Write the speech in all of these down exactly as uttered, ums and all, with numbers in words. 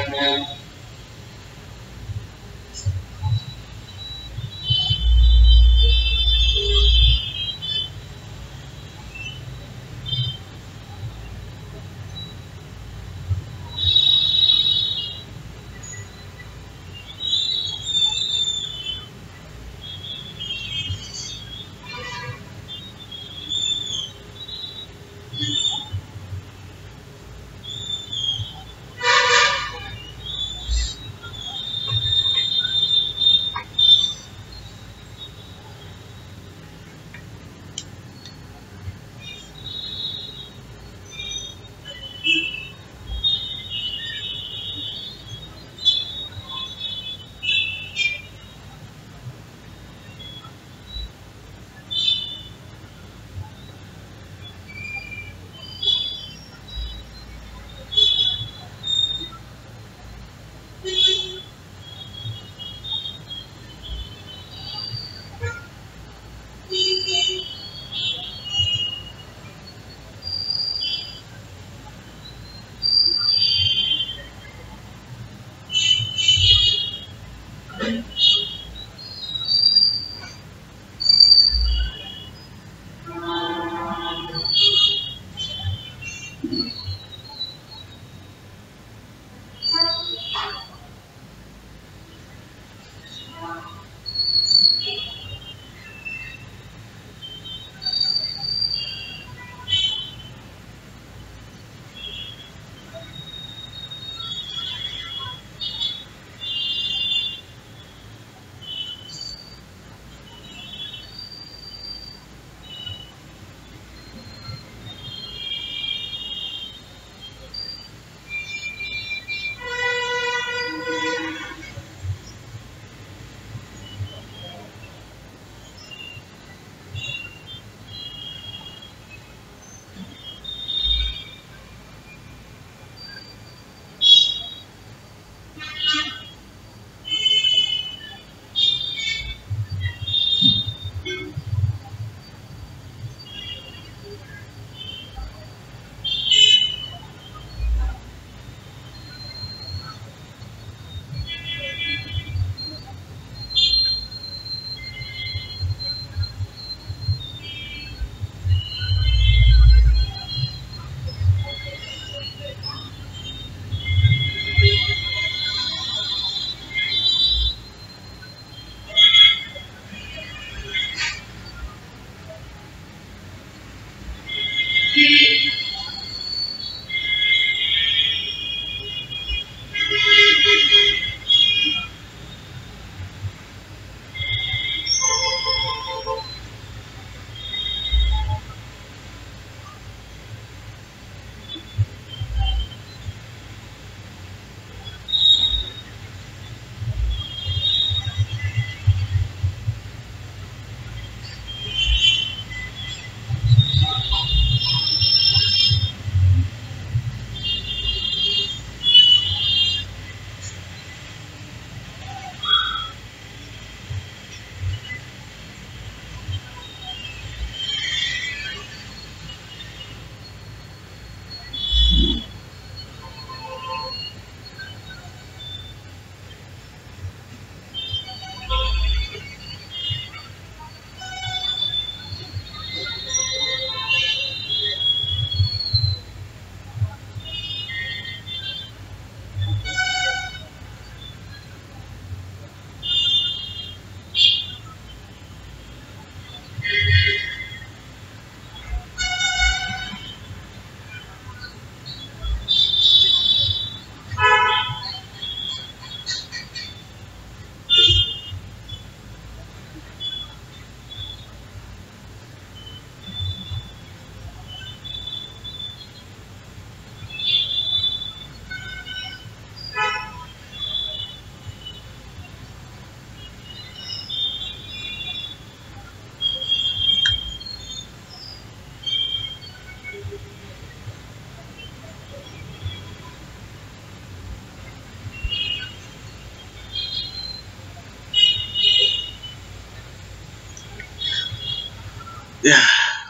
Yeah,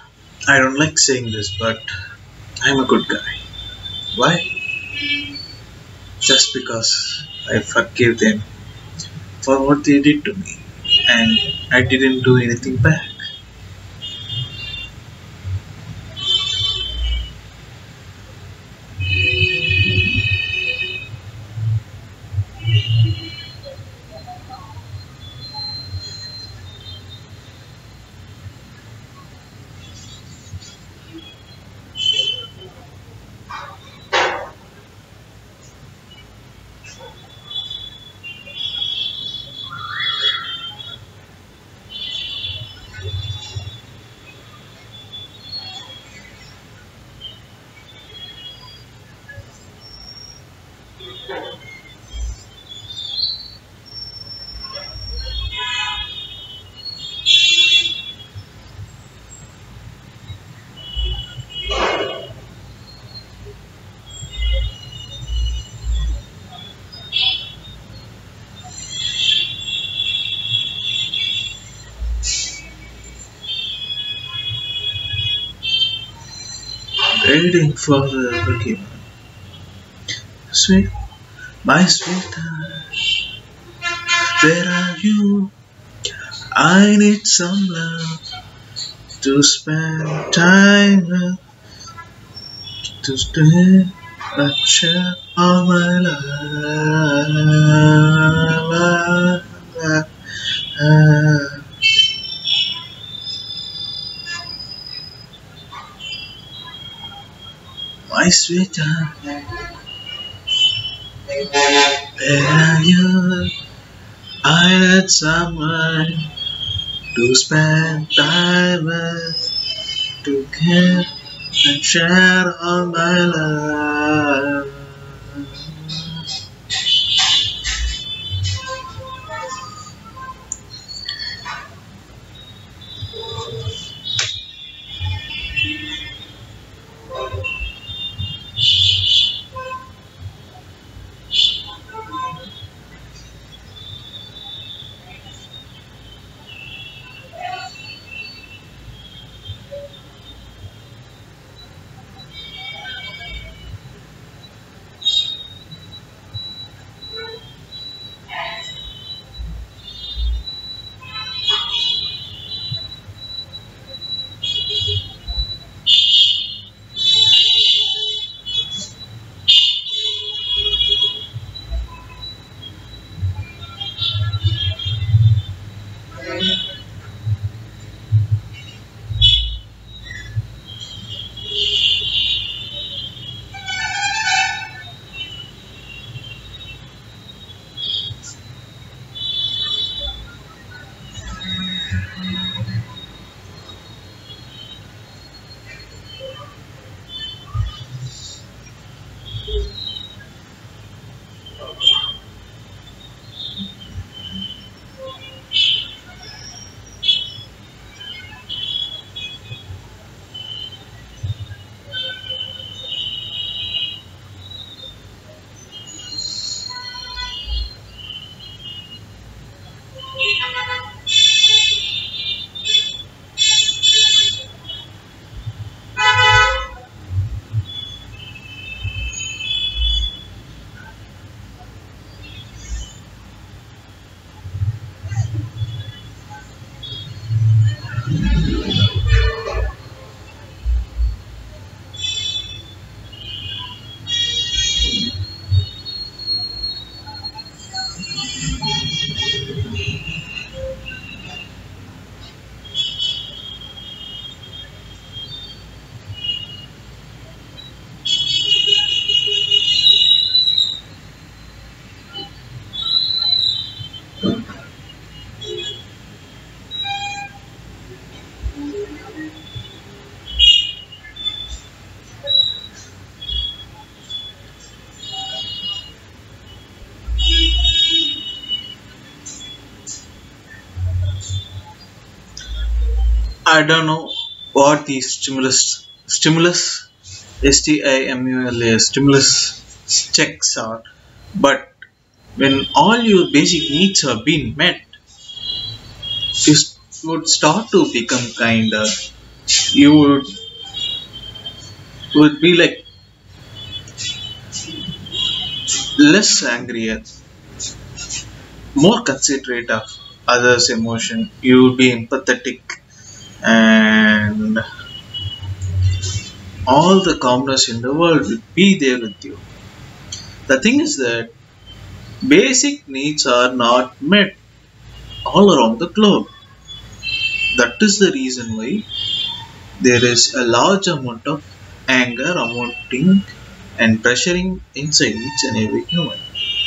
I don't like saying this, but I'm a good guy. Why? just because I forgave them for what they did to me, and I didn't do anything back. Waiting for the Pokemon. Sweet, my sweetheart, where are you? I need some love to spend time with, to stay and share all my life. My sweetheart, where are you? I need someone to spend time with, to care and share all my life. I don't know what the stimulus stimulus S T I M U L A stimulus checks are, but when all your basic needs have been met, you s- would start to become kinder. You would would be like less angrier, more considerate of others' emotion. You will be empathetic and all the calmness in the world will be there with you. The thing is that basic needs are not met all around the globe. That is the reason why there is a large amount of anger amounting and pressuring inside each and every human.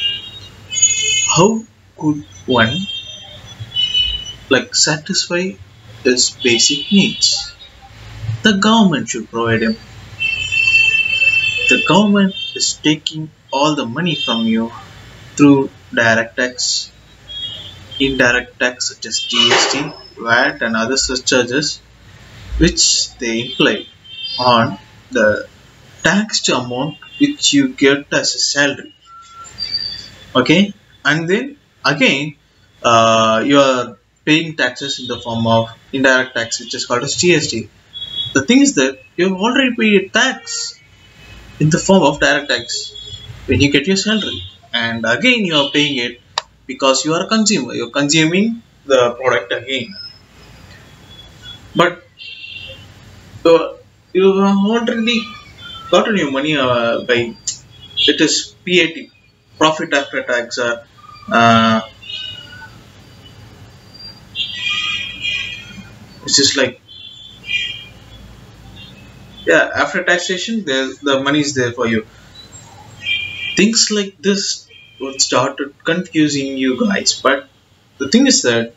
How could one like satisfy his basic needs? The government should provide him. The government is taking all the money from you through direct tax, indirect tax such as G S T, V A T and other surcharges which they imply on the taxed amount which you get as a salary. Okay, and then again uh, you are paying taxes in the form of indirect tax which is called as G S T. The thing is that you have already paid a tax in the form of direct tax when you get your salary, and again you are paying it because you are a consumer, you're consuming the product again. But uh, you have already gotten your money uh, by it is P A T, profit after tax, or uh, it's just like, yeah, after taxation there the money is there for you. Things like this would started confusing you guys, but the thing is that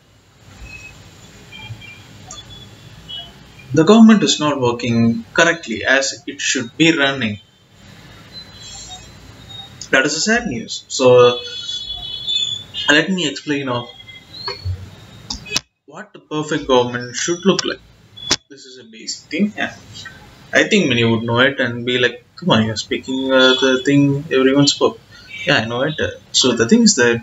the government is not working correctly as it should be running. That is a sad news. So let me explain of what the perfect government should look like. This is a basic thing. Yeah. I think many would know it and be like, come on, you're speaking uh, the thing everyone spoke. Yeah, I know it. So the thing is that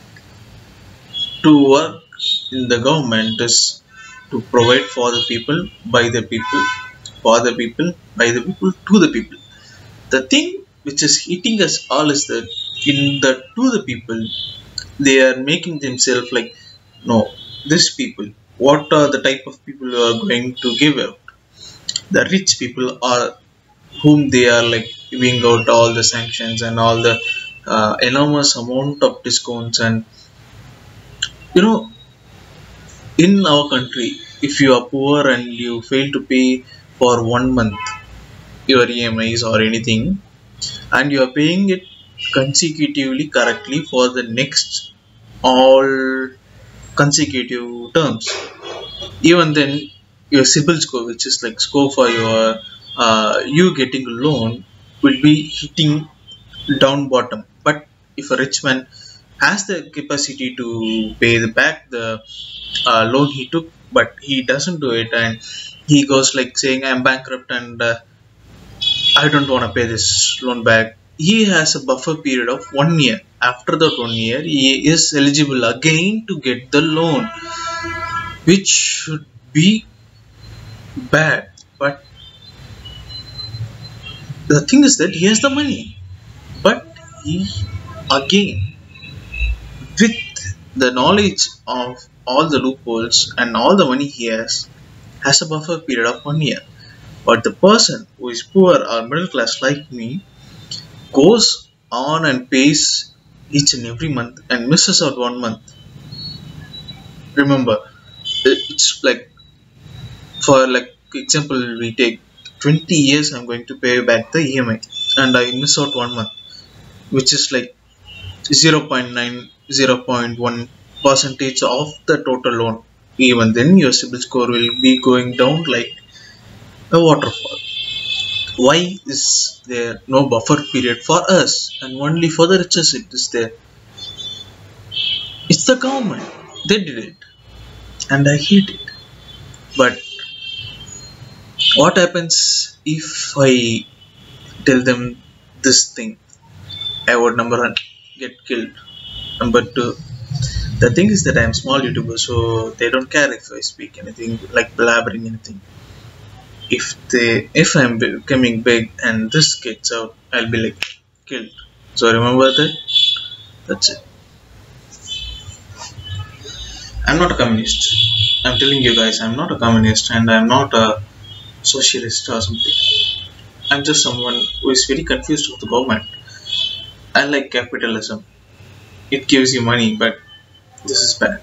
to work in the government is to provide for the people, by the people, for the people, by the people, to the people. The thing which is hitting us all is that in the to the people, they are making themselves like, no, these people, what are the type of people who are going to give out? The rich people are whom they are like giving out all the sanctions and all the uh, enormous amount of discounts. And you know, in our country, if you are poor and you fail to pay for one month your E M Is or anything, and you are paying it consecutively correctly for the next all consecutive terms, even then your CIBIL score, which is like score for your uh, you getting a loan, will be hitting down bottom. But if a rich man has the capacity to pay the back the uh, loan he took, but he doesn't do it, and he goes like saying, I'm bankrupt and uh, I don't want to pay this loan back. He has a buffer period of one year. After that one year, he is eligible again to get the loan, which should be bad. But the thing is that he has the money, but he again, with the knowledge of all the loopholes and all the money he has, has a buffer period of one year. But the person who is poor or middle class like me goes on and pays each and every month and misses out one month. Remember, it's like, for like example, we take twenty years I'm going to pay back the E M I and I miss out one month, which is like zero point nine, zero point one percentage of the total loan. Even then your CIBIL score will be going down like a waterfall. Why is there no buffer period for us and only for the richest it is there? It's the government. They did it. And I hate it. But what happens if I tell them this thing? I would number one get killed. Number two, the thing is that I am small YouTuber, so they don't care if I speak anything like blabbering anything. If they, if I'm becoming big and this gets out, I'll be like killed. So remember that. That's it. I'm not a communist. I'm telling you guys, I'm not a communist and I'm not a socialist or something. I'm just someone who is very confused with the government. I like capitalism. It gives you money, but this is bad.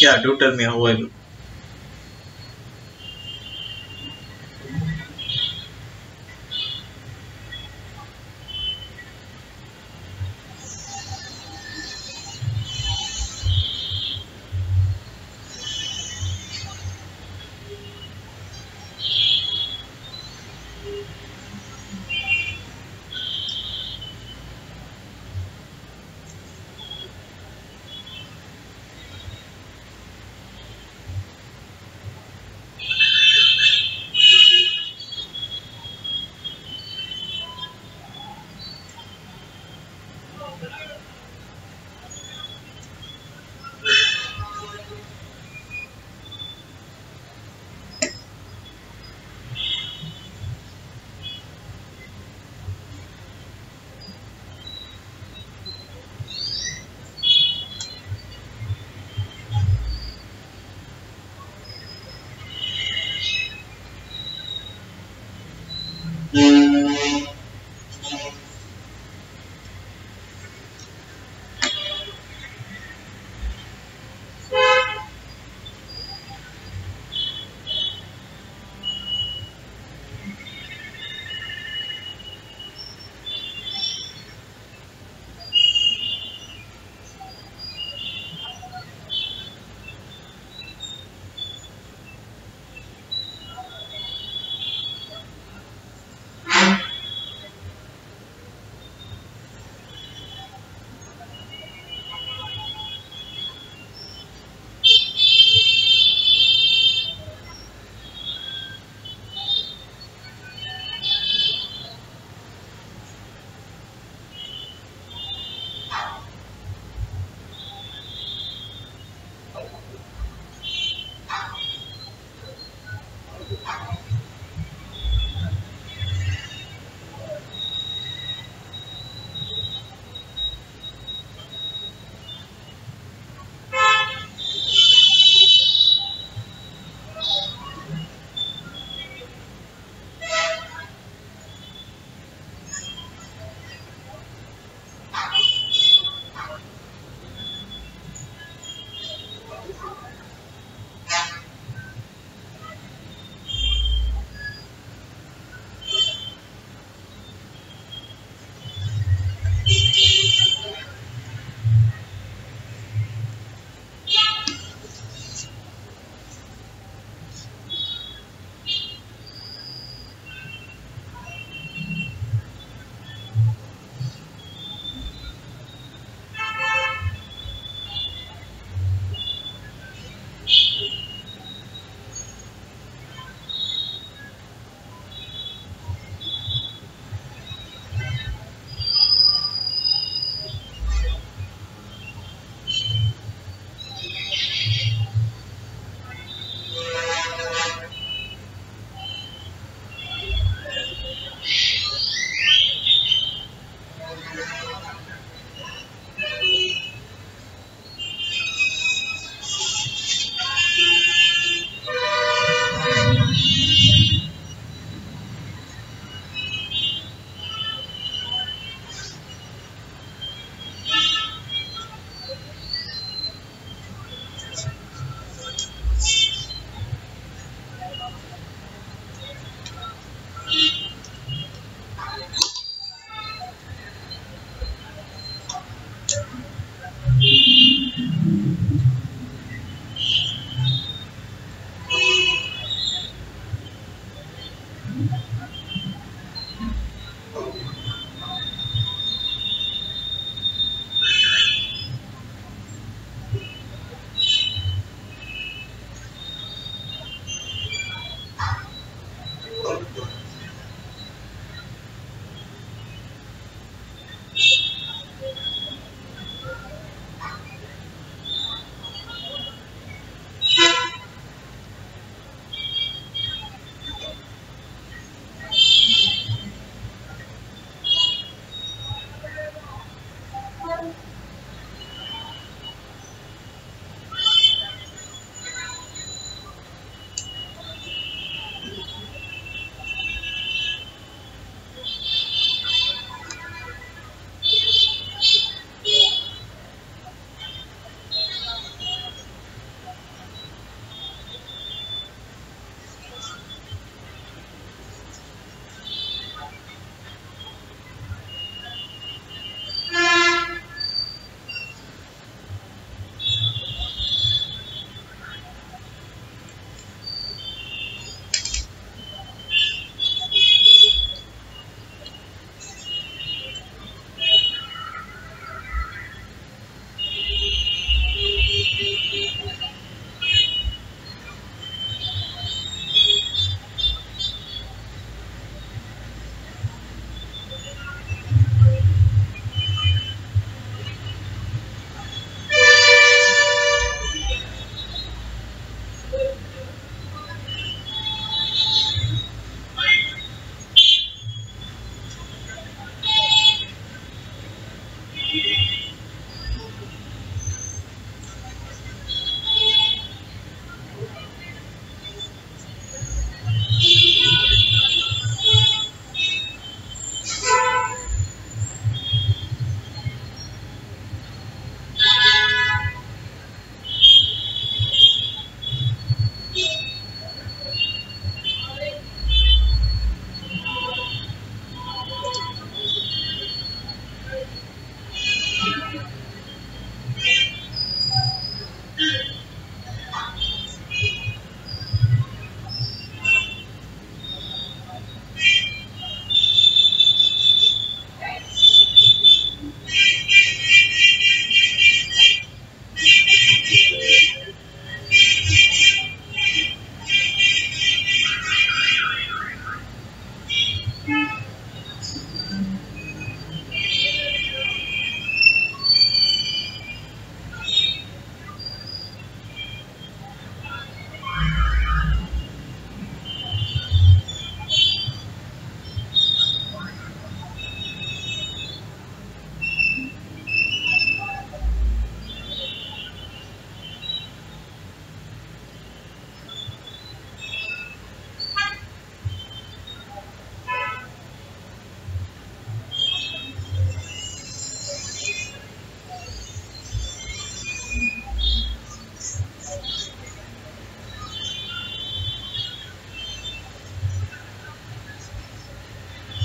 Yeah, do tell me how I look.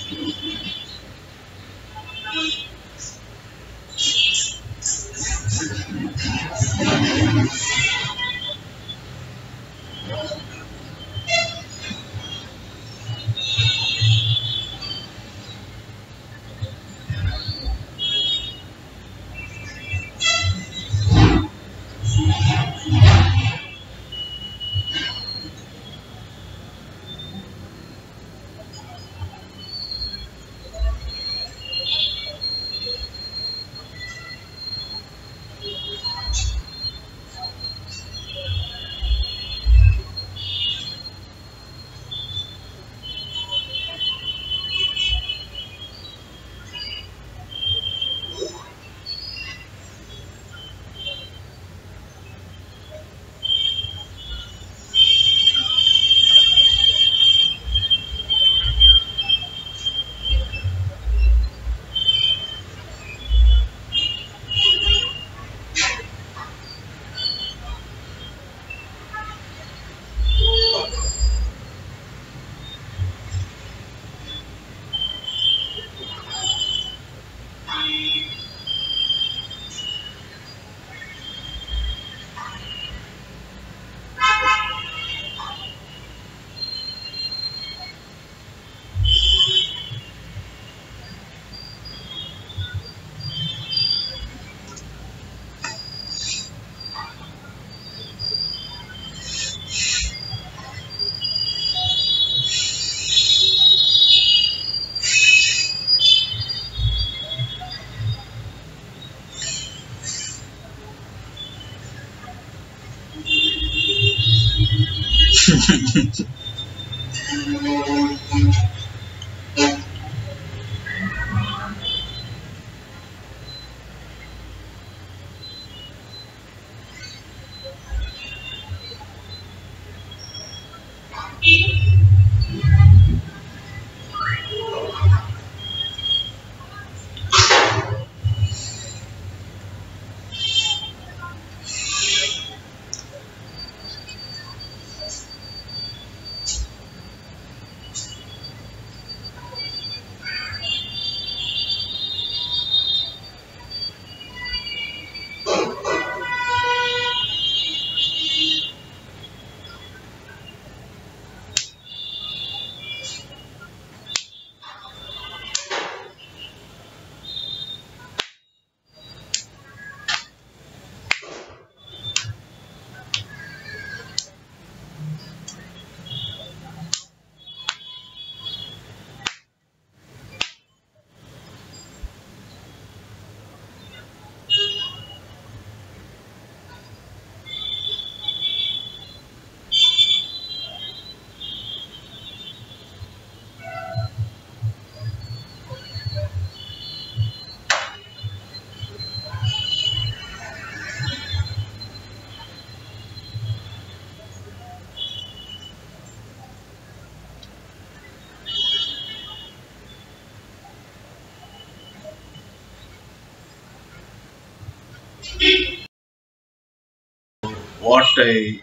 What I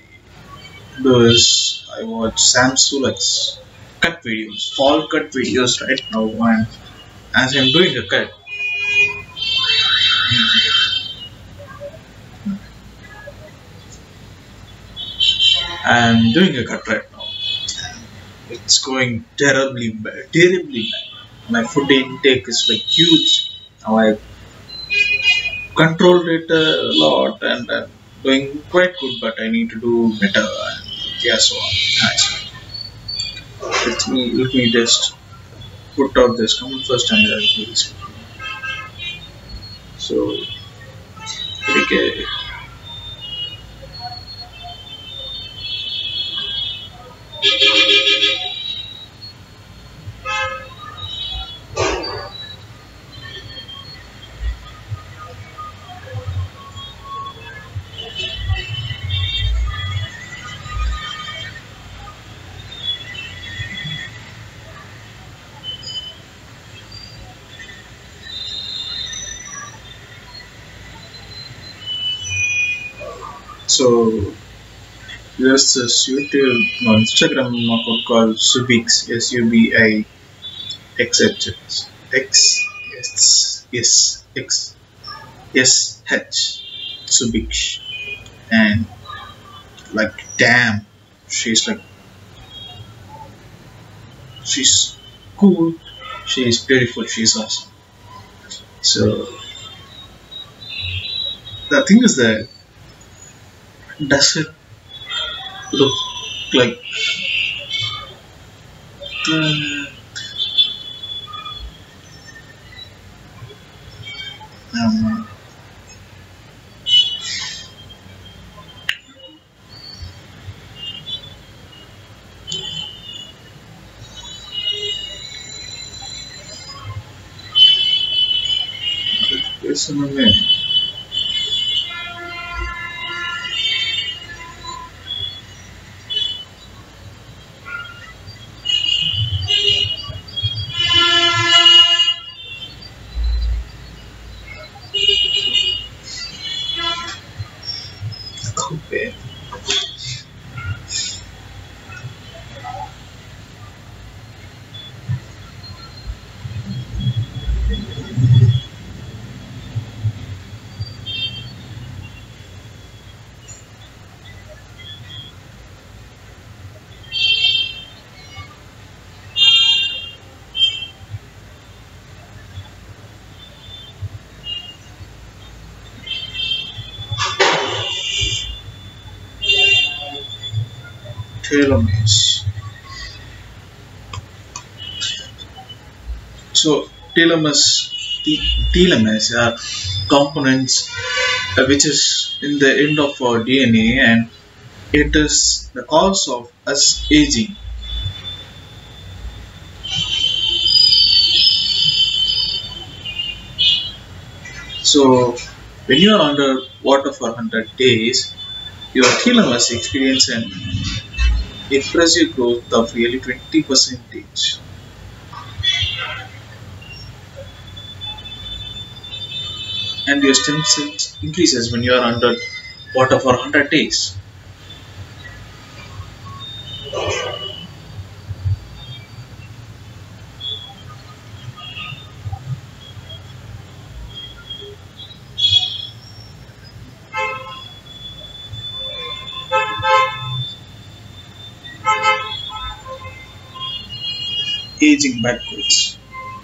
do is I watch Sam Sulek's cut videos, fall cut videos right now, and as I'm doing a cut, I'm doing a cut right now. It's going terribly bad, terribly bad. My food intake is like huge. Now I controlled it a lot and uh, doing quite good, but I need to do better. And yeah, so on. Actually, let me let me just put out this comment first and then I'll do this. So okay. So there's this YouTube, no, Instagram account called Subix, S U B I X H X X yes yes X S H Subiksh, and like damn, she's like she's cool, she's beautiful, she's awesome. So the thing is that, does it look like the um, personally, okay. Telomeres. So telomeres, te- telomeres are components uh, which is in the end of our D N A, and it is the cause of us aging. So when you are under water for one hundred days, your telomeres experience an impressive growth of nearly twenty percentage, and your stem cells increases when you are under water for one hundred days. Aging backwards.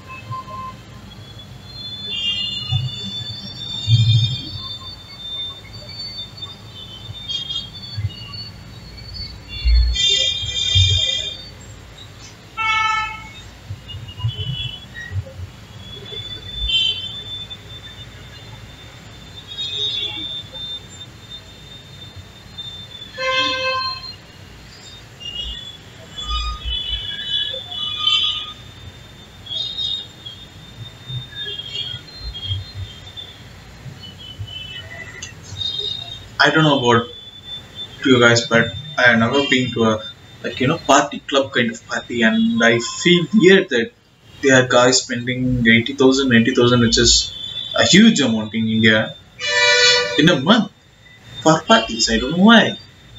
I don't know about you guys, but I have never been to a like you know party club kind of party, and I feel weird that there are guys spending eighty thousand, ninety thousand, which is a huge amount in India in a month for parties. I don't know why.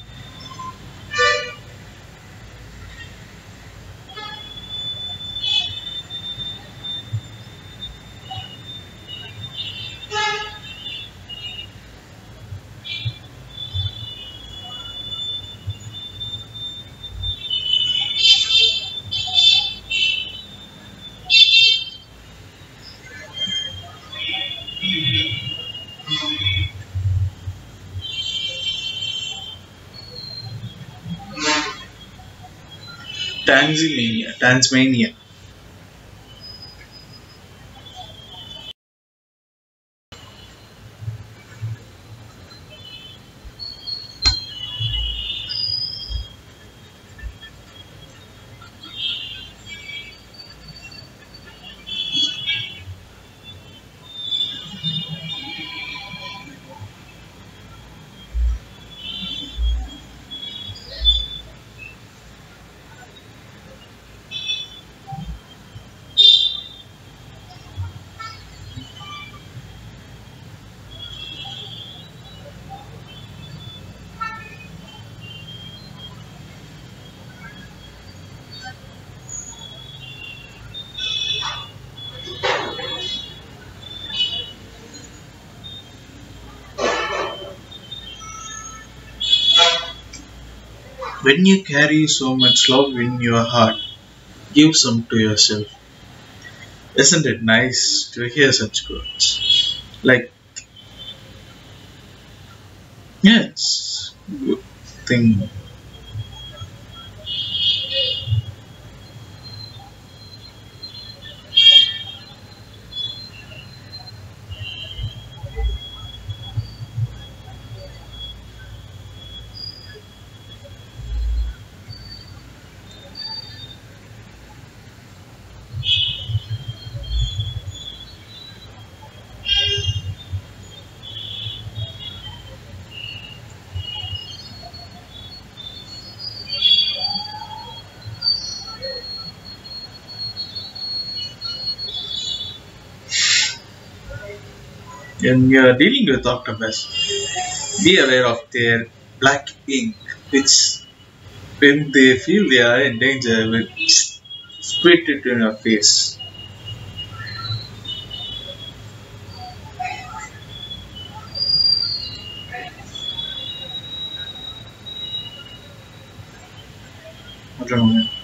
Tanzania, Tasmania. When you carry so much love in your heart, give some to yourself. Isn't it nice to hear such quotes? Like, yeah, it's good thing. When you are dealing with octopus, be aware of their black ink, which when they feel they are in danger, will spit it in your face. I don't know.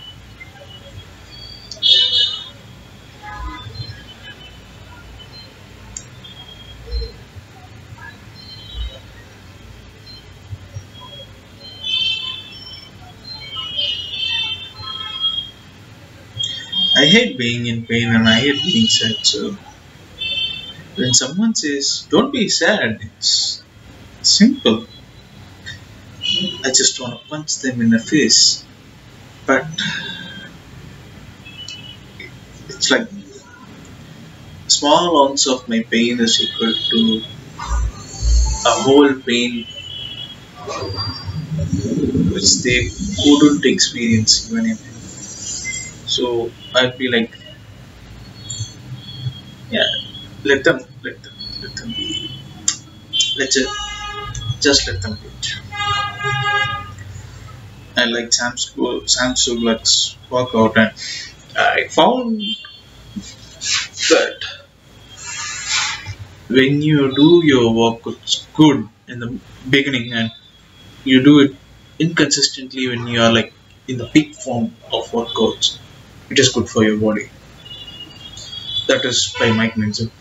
I hate being in pain and I hate being sad. So when someone says, "Don't be sad," it's simple. I just want to punch them in the face. But it's like small ounce of my pain is equal to a whole pain which they couldn't experience even if. So I'd be like, yeah, let them, let them, let them be. Let's just, just let them be. I like Sam, Sco- Sam Sulek's workout, and I found that when you do your workouts good in the beginning and you do it inconsistently when you are like in the peak form of workouts, it is good for your body. That is by Mike Menzel.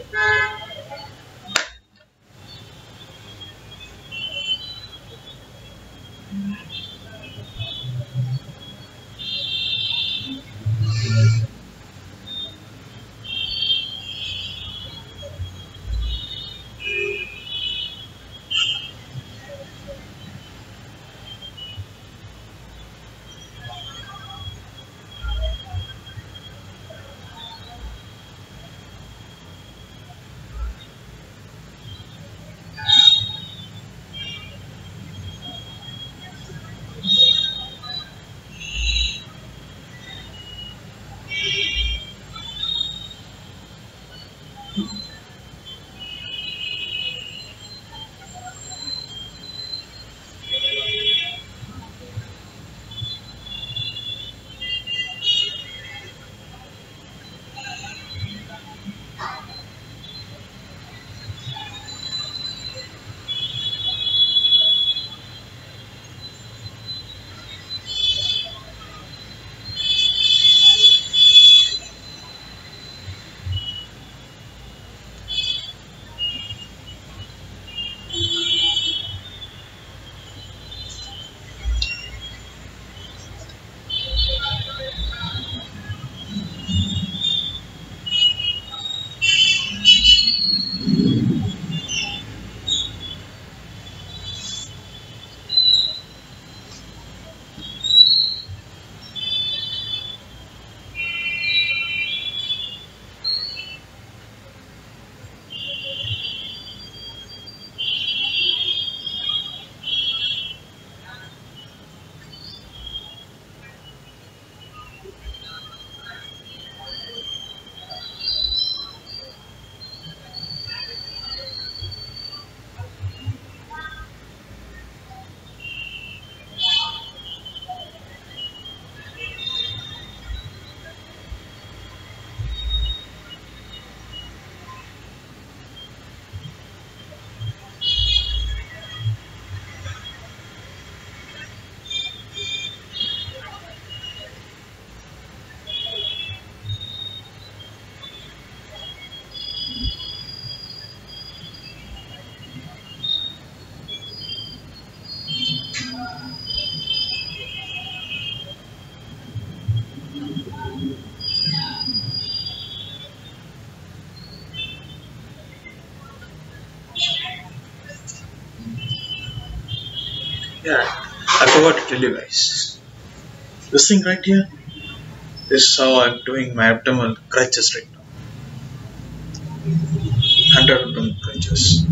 Yeah, I forgot to tell you guys. This thing right here, this is how I'm doing my abdominal crunches right now. one hundred abdominal crunches.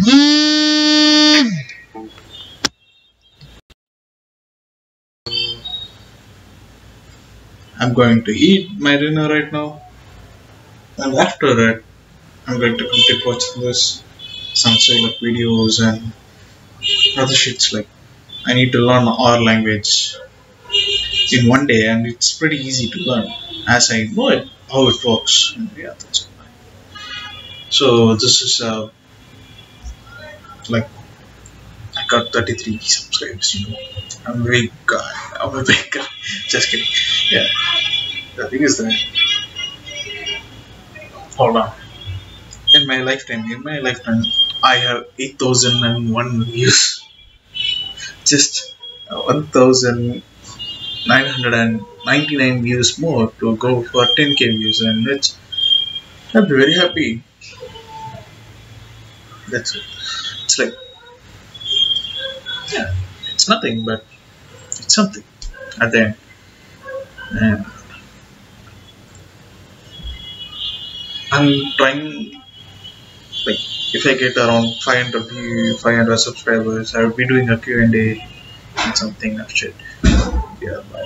I'm going to eat my dinner right now, and after that, I'm going to complete watching this some sort of videos and other shits. Like I need to learn our language in one day, and it's pretty easy to learn as I know it how it works. And yeah, that's fine. So this is uh, like I got thirty-three subscribers. You know, I'm a big guy. I'm a big guy. Just kidding. Yeah, the thing is that hold on. In my lifetime, in my lifetime, I have eight thousand and one views. Just uh, one thousand nine hundred ninety-nine views more to go for ten k views, and it's I'll be very happy. That's it. It's like yeah, it's nothing, but it's something at the end. And I'm trying like if I get around five hundred view, five hundred subscribers, I will be doing a Q and A and something of shit. Yeah, bye.